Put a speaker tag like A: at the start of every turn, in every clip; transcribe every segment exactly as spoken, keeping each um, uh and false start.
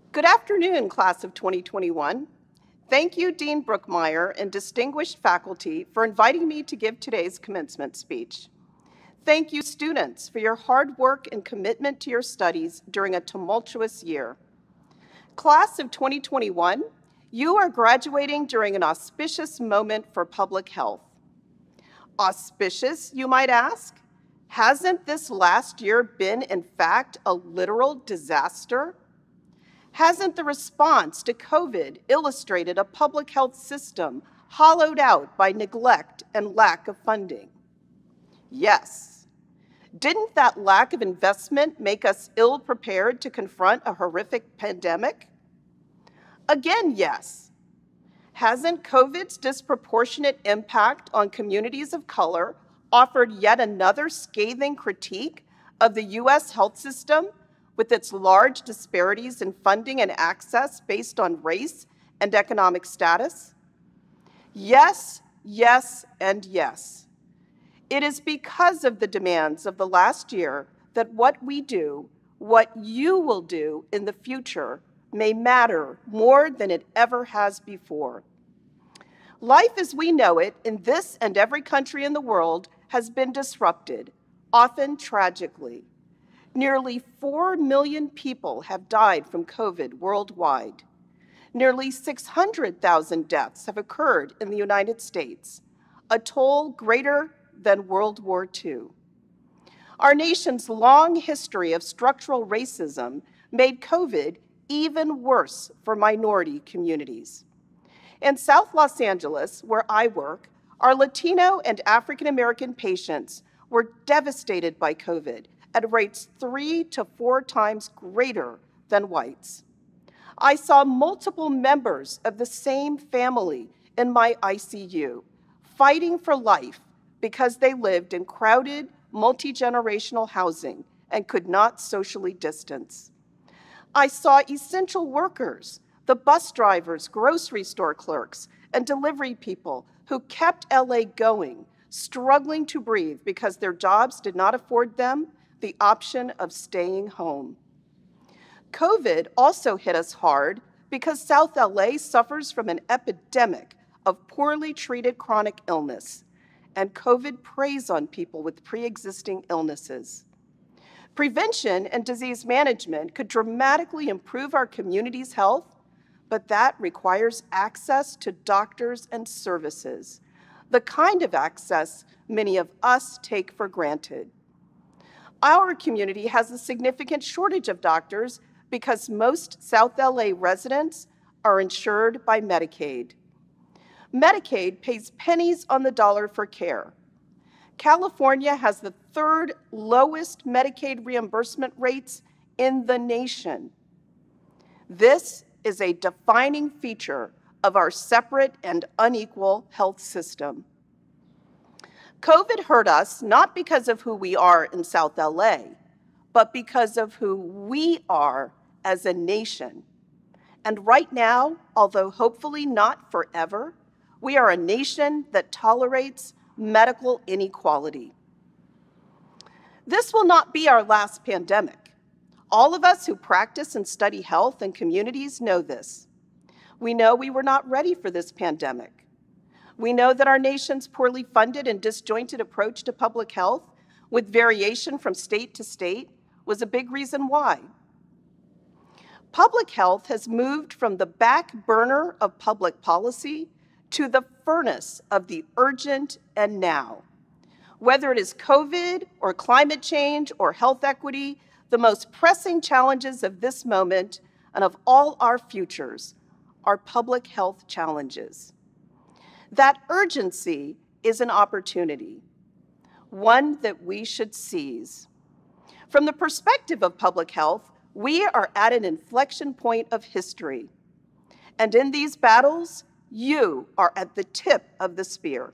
A: Good afternoon, class of twenty twenty-one. Thank you, Dean Brookmeyer and distinguished faculty for inviting me to give today's commencement speech. Thank you, students, for your hard work and commitment to your studies during a tumultuous year. Class of twenty twenty-one, you are graduating during an auspicious moment for public health. Auspicious, you might ask? Hasn't this last year been, in fact, a literal disaster? Hasn't the response to COVID illustrated a public health system hollowed out by neglect and lack of funding? Yes. Didn't that lack of investment make us ill-prepared to confront a horrific pandemic? Again, yes. Hasn't COVID's disproportionate impact on communities of color offered yet another scathing critique of the U S health system with its large disparities in funding and access based on race and economic status? Yes, yes, and yes. It is because of the demands of the last year that what we do, what you will do in the future, may matter more than it ever has before. Life as we know it in this and every country in the world has been disrupted, often tragically. Nearly four million people have died from COVID worldwide. Nearly six hundred thousand deaths have occurred in the United States, a toll greater than World War Two. Our nation's long history of structural racism made COVID even worse for minority communities. In South Los Angeles, where I work, our Latino and African American patients were devastated by COVID at rates three to four times greater than whites. I saw multiple members of the same family in my I C U fighting for life because they lived in crowded, multi-generational housing and could not socially distance. I saw essential workers, the bus drivers, grocery store clerks, and delivery people who kept L A going, struggling to breathe because their jobs did not afford them the option of staying home. COVID also hit us hard because South L A suffers from an epidemic of poorly treated chronic illness, and COVID preys on people with pre-existing illnesses. Prevention and disease management could dramatically improve our community's health, but that requires access to doctors and services, the kind of access many of us take for granted. Our community has a significant shortage of doctors because most South L A residents are insured by Medicaid. Medicaid pays pennies on the dollar for care. California has the third lowest Medicaid reimbursement rates in the nation. This is a defining feature of our separate and unequal health system. COVID hurt us not because of who we are in South L A, but because of who we are as a nation. And right now, although hopefully not forever, we are a nation that tolerates medical inequality. This will not be our last pandemic. All of us who practice and study health and communities know this. We know we were not ready for this pandemic. We know that our nation's poorly funded and disjointed approach to public health, with variation from state to state, was a big reason why. Public health has moved from the back burner of public policy to the furnace of the urgent and now. Whether it is COVID or climate change or health equity, the most pressing challenges of this moment and of all our futures are public health challenges. That urgency is an opportunity, one that we should seize. From the perspective of public health, we are at an inflection point of history. And in these battles, you are at the tip of the spear.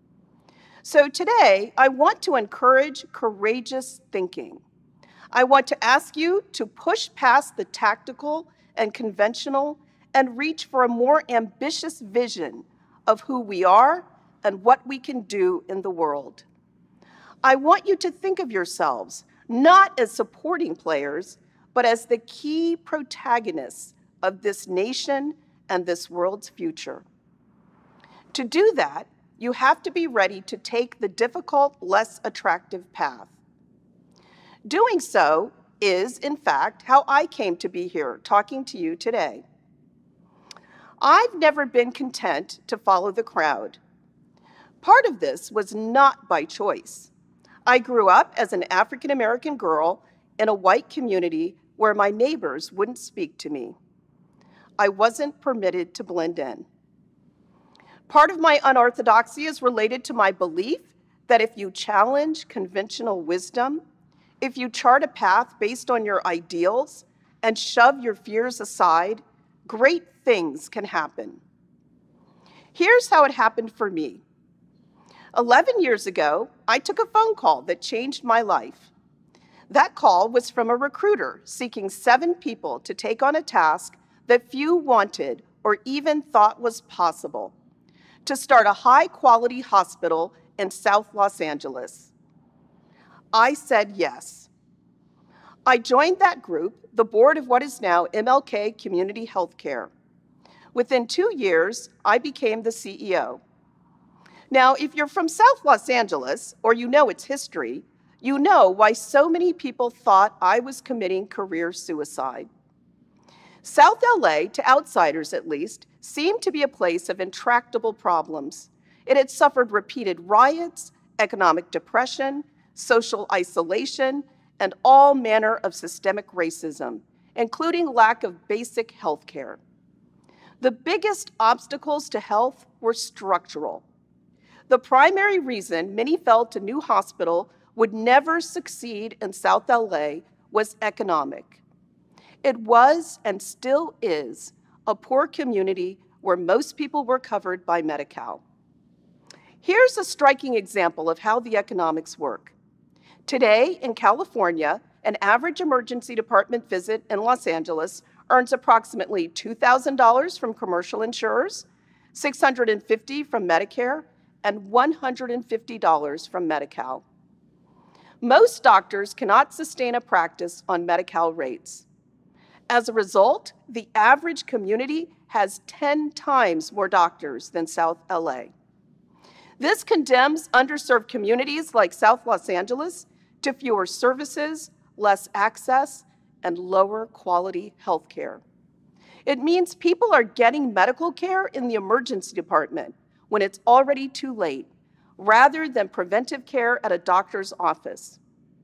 A: So today, I want to encourage courageous thinking. I want to ask you to push past the tactical and conventional and reach for a more ambitious vision of who we are and what we can do in the world. I want you to think of yourselves not as supporting players, but as the key protagonists of this nation and this world's future. To do that, you have to be ready to take the difficult, less attractive path. Doing so is, in fact, how I came to be here talking to you today. I've never been content to follow the crowd. Part of this was not by choice. I grew up as an African-American girl in a white community where my neighbors wouldn't speak to me. I wasn't permitted to blend in. Part of my unorthodoxy is related to my belief that if you challenge conventional wisdom, if you chart a path based on your ideals and shove your fears aside, great things can happen. Here's how it happened for me. eleven years ago, I took a phone call that changed my life. That call was from a recruiter seeking seven people to take on a task that few wanted or even thought was possible: to start a high-quality hospital in South Los Angeles. I said yes. I joined that group, the board of what is now M L K Community Healthcare. Within two years, I became the C E O. Now, if you're from South Los Angeles, or you know its history, you know why so many people thought I was committing career suicide. South L A, to outsiders at least, seemed to be a place of intractable problems. It had suffered repeated riots, economic depression, social isolation, and all manner of systemic racism, including lack of basic health care. The biggest obstacles to health were structural. The primary reason many felt a new hospital would never succeed in South L A was economic. It was, and still is, a poor community where most people were covered by Medi-Cal. Here's a striking example of how the economics work. Today, in California, an average emergency department visit in Los Angeles earns approximately two thousand dollars from commercial insurers, six hundred fifty dollars from Medicare, and one hundred fifty dollars from Medi-Cal. Most doctors cannot sustain a practice on Medi-Cal rates. As a result, the average community has ten times more doctors than South L A. This condemns underserved communities like South Los Angeles to fewer services, less access, and lower quality health care. It means people are getting medical care in the emergency department when it's already too late, rather than preventive care at a doctor's office.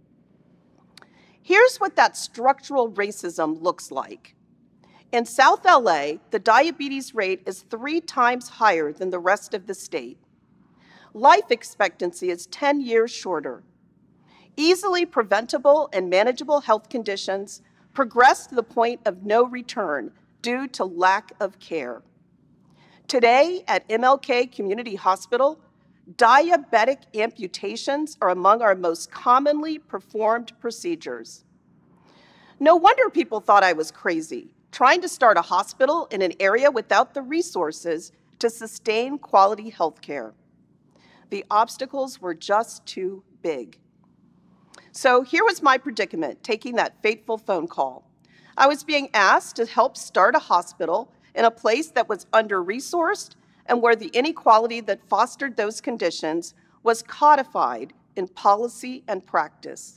A: Here's what that structural racism looks like. In South L A, the diabetes rate is three times higher than the rest of the state. Life expectancy is ten years shorter. Easily preventable and manageable health conditions progress to the point of no return due to lack of care. Today at M L K Community Hospital, diabetic amputations are among our most commonly performed procedures. No wonder people thought I was crazy, trying to start a hospital in an area without the resources to sustain quality health care. The obstacles were just too big. So here was my predicament, taking that fateful phone call. I was being asked to help start a hospital in a place that was under-resourced and where the inequality that fostered those conditions was codified in policy and practice.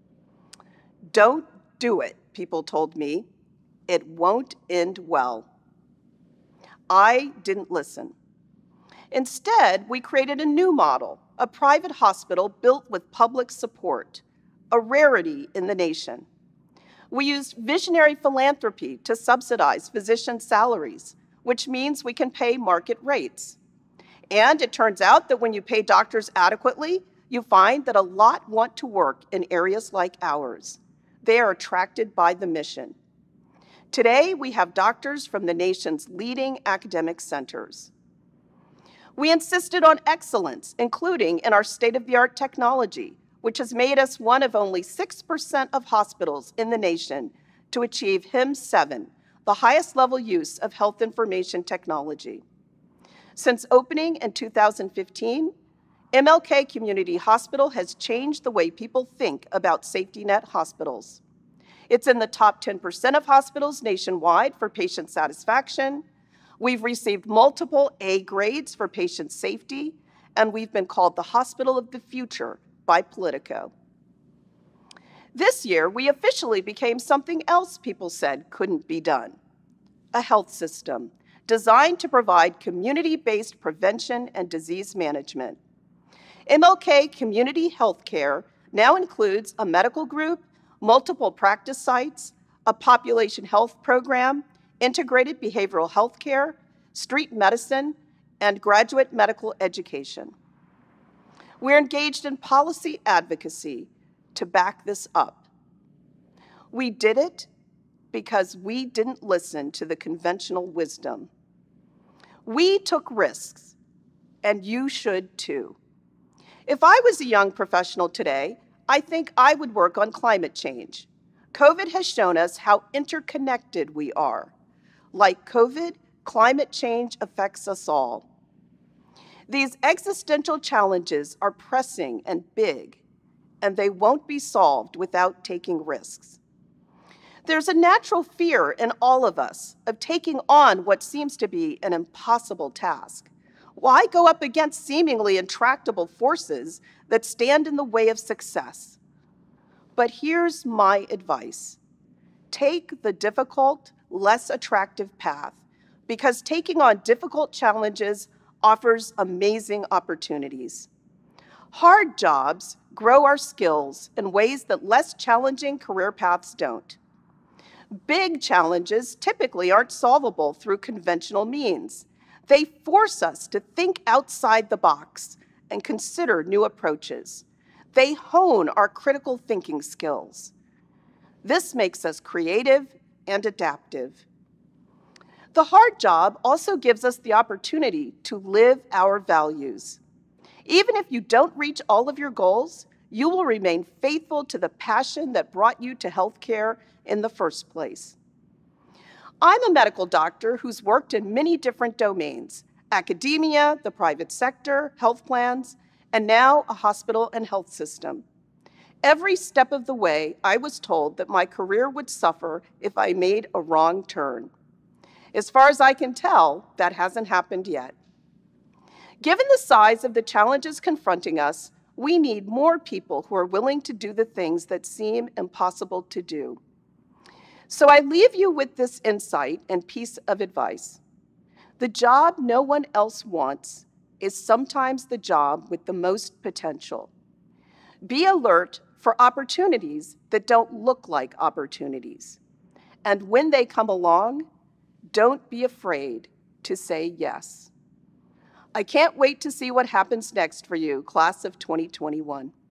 A: Don't do it, people told me. It won't end well. I didn't listen. Instead, we created a new model, a private hospital built with public support, a rarity in the nation. We used visionary philanthropy to subsidize physician salaries, which means we can pay market rates. And it turns out that when you pay doctors adequately, you find that a lot want to work in areas like ours. They are attracted by the mission. Today, we have doctors from the nation's leading academic centers. We insisted on excellence, including in our state-of-the-art technology, which has made us one of only six percent of hospitals in the nation to achieve H I M seven, the highest level use of health information technology. Since opening in two thousand fifteen, M L K Community Hospital has changed the way people think about safety net hospitals. It's in the top ten percent of hospitals nationwide for patient satisfaction. We've received multiple A grades for patient safety, and we've been called the hospital of the future by Politico. This year, we officially became something else people said couldn't be done: a health system designed to provide community-based prevention and disease management. M L K Community Healthcare now includes a medical group, multiple practice sites, a population health program, integrated behavioral health care, street medicine, and graduate medical education. We're engaged in policy advocacy to back this up. We did it because we didn't listen to the conventional wisdom. We took risks, and you should too. If I was a young professional today, I think I would work on climate change. COVID has shown us how interconnected we are. Like COVID, climate change affects us all. These existential challenges are pressing and big, and they won't be solved without taking risks. There's a natural fear in all of us of taking on what seems to be an impossible task. Why go up against seemingly intractable forces that stand in the way of success? But here's my advice. Take the difficult, less attractive path, because taking on difficult challenges offers amazing opportunities. Hard jobs grow our skills in ways that less challenging career paths don't. Big challenges typically aren't solvable through conventional means. They force us to think outside the box and consider new approaches. They hone our critical thinking skills. This makes us creative and adaptive. The hard job also gives us the opportunity to live our values. Even if you don't reach all of your goals, you will remain faithful to the passion that brought you to healthcare in the first place. I'm a medical doctor who's worked in many different domains: academia, the private sector, health plans, and now a hospital and health system. Every step of the way, I was told that my career would suffer if I made a wrong turn. As far as I can tell, that hasn't happened yet. Given the size of the challenges confronting us, we need more people who are willing to do the things that seem impossible to do. So I leave you with this insight and piece of advice. The job no one else wants is sometimes the job with the most potential. Be alert for opportunities that don't look like opportunities. And when they come along, don't be afraid to say yes. I can't wait to see what happens next for you, class of twenty twenty-one.